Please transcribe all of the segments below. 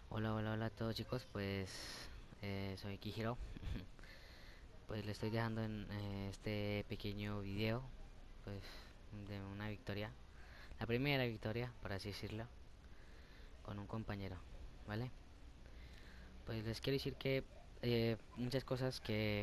Hola, hola, hola a todos chicos, pues soy Kihiro. Pues le estoy dejando en este pequeño video, pues de una victoria, la primera victoria, por así decirlo, con un compañero, ¿vale? Pues les quiero decir que muchas cosas que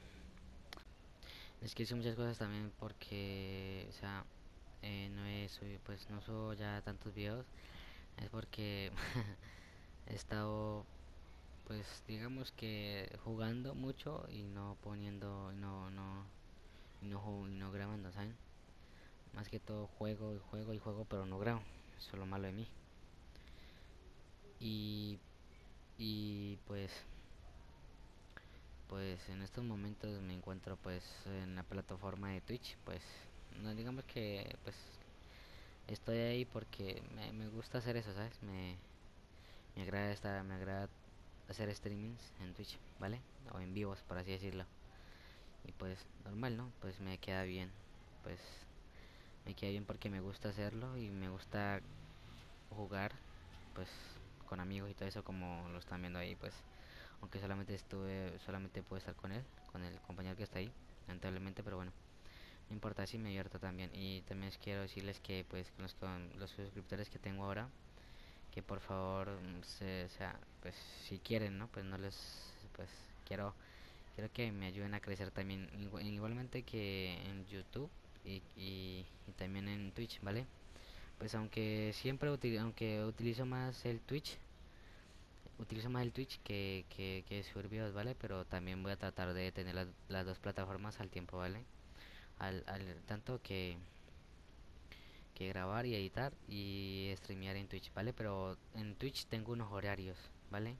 les quiero decir muchas cosas también porque, o sea, no he subido, pues no subo ya tantos videos, es porque he estado, pues digamos que jugando mucho y no poniendo, y no grabando, ¿saben? Más que todo juego y juego y juego, pero no grabo. Eso es lo malo de mí. Y, y pues en estos momentos me encuentro pues en la plataforma de Twitch. Pues no digamos que pues estoy ahí porque me gusta hacer eso, ¿sabes? Me agrada hacer streamings en Twitch, ¿vale? O en vivos, por así decirlo. Y pues normal, ¿no? Pues me queda bien. Pues me queda bien porque me gusta hacerlo y me gusta jugar pues con amigos y todo eso como lo están viendo ahí. Pues aunque solamente pude estar con el compañero que está ahí, lamentablemente, pero bueno, no importa, así me divierto también. Y también quiero decirles que pues con los suscriptores que tengo ahora, que por favor o sea, pues si quieren, ¿no? Pues no les pues quiero quiero que me ayuden a crecer también igualmente que en YouTube y también en Twitch, ¿vale? Pues aunque utilizo más el Twitch que subir videos, ¿vale? Pero también voy a tratar de tener las dos plataformas al tiempo, ¿vale? Tanto que grabar y editar y streamear en Twitch, ¿vale? Pero en Twitch tengo unos horarios, ¿vale?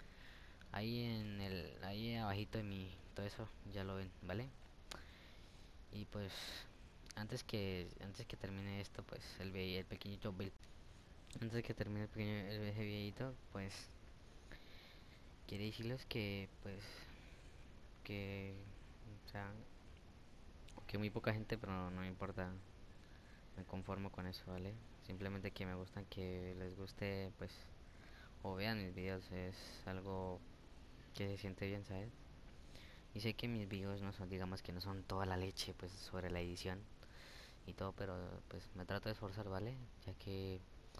Ahí abajito de mi, todo eso ya lo ven, ¿vale? Y pues antes que termine esto, pues el pequeñito antes de que termine el videito, pues quiere decirles que pues que o sea, que muy poca gente, pero no me importa, me conformo con eso, ¿vale? Simplemente que me gustan, que les guste, pues, o vean mis videos, es algo que se siente bien, ¿sabes? Y sé que mis videos no son, digamos que no son toda la leche, pues, sobre la edición y todo, pero pues me trato de esforzar, ¿vale? Ya que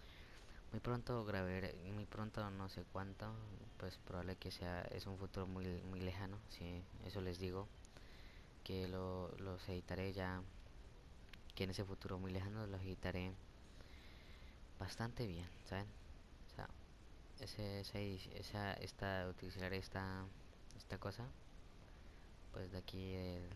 muy pronto, no sé cuánto, pues probable que es un futuro muy lejano, sí, eso les digo, que los editaré ya, que en ese futuro muy lejano los editaré bastante bien, ¿saben? O sea, utilizar esta cosa, pues de aquí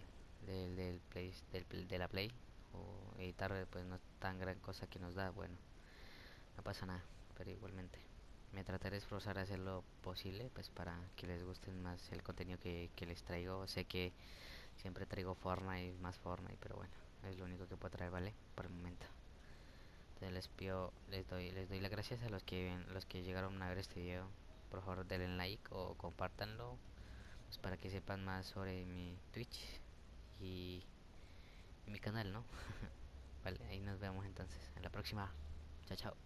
de la Play, o editar, pues no es tan gran cosa que nos da, bueno, no pasa nada, pero igualmente. Me trataré de esforzar a hacer lo posible, pues para que les guste más el contenido que les traigo. Sé que siempre traigo Fortnite, más Fortnite, pero bueno, es lo único que puedo traer, ¿vale? Por el momento. Entonces les doy las gracias a los que llegaron a ver este video. Por favor denle like o compártanlo, pues para que sepan más sobre mi Twitch y, y mi canal, ¿no? Vale, ahí nos vemos entonces en la próxima. Chao, chao.